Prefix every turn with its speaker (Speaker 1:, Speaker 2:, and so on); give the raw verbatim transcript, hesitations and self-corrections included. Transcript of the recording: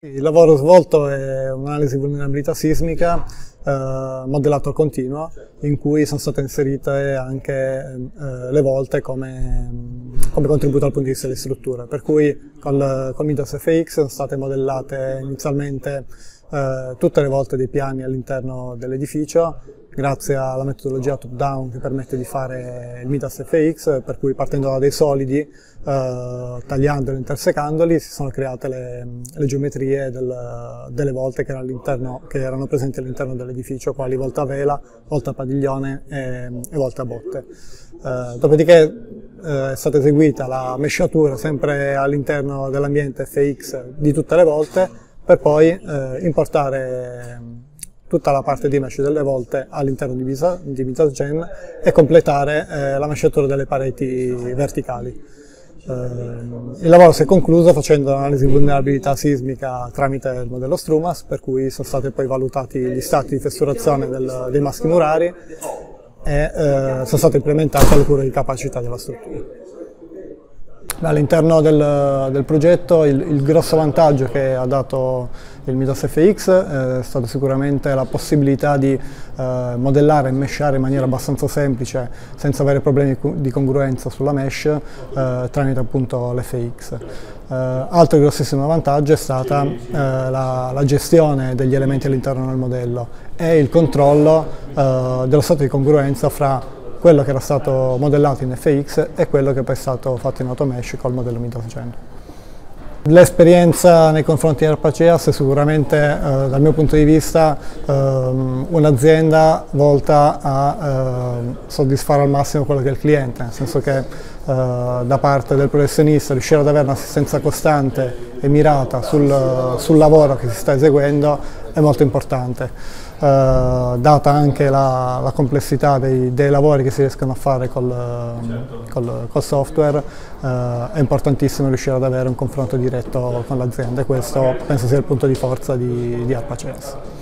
Speaker 1: Il lavoro svolto è un'analisi di vulnerabilità sismica eh, modellato continuo, in cui sono state inserite anche eh, le volte come, come contributo dal punto di vista delle strutture, per cui col, col Midas F X sono state modellate inizialmente eh, tutte le volte dei piani all'interno dell'edificio, grazie alla metodologia top-down che permette di fare il Midas F X, per cui partendo da dei solidi, eh, tagliandoli e intersecandoli, si sono create le, le geometrie del, delle volte che, era che erano presenti all'interno dell'edificio, quali volta a vela, volta a padiglione e, e volta a botte. Eh, dopodiché eh, è stata eseguita la mesciatura sempre all'interno dell'ambiente F X di tutte le volte, per poi eh, importare tutta la parte di mesh delle volte all'interno di, di Midagen e completare eh, la mesciatura delle pareti verticali. Eh, il lavoro si è concluso facendo un'analisi di vulnerabilità sismica tramite il modello Strumas, per cui sono stati poi valutati gli stati di fessurazione del, dei maschi murari e eh, sono state implementate le cure di capacità della struttura. All'interno del, del progetto il, il grosso vantaggio che ha dato il Midas F X è stata sicuramente la possibilità di eh, modellare e meshare in maniera abbastanza semplice, senza avere problemi di congruenza sulla mesh, eh, tramite appunto l'F X. Eh, altro grossissimo vantaggio è stata eh, la, la gestione degli elementi all'interno del modello e il controllo eh, dello stato di congruenza fra quello che era stato modellato in F X e quello che poi è stato fatto in AutoMesh col modello Midagen. L'esperienza nei confronti di ARPACEAS è sicuramente, eh, dal mio punto di vista, eh, un'azienda volta a eh, soddisfare al massimo quello che è il cliente, nel senso che eh, da parte del professionista riuscire ad avere un'assistenza costante e mirata sul, sul lavoro che si sta eseguendo è molto importante. Uh, data anche la, la complessità dei, dei lavori che si riescono a fare col, col, col software, uh, è importantissimo riuscire ad avere un confronto diretto con l'azienda e questo penso sia il punto di forza di, di ARPACEAS.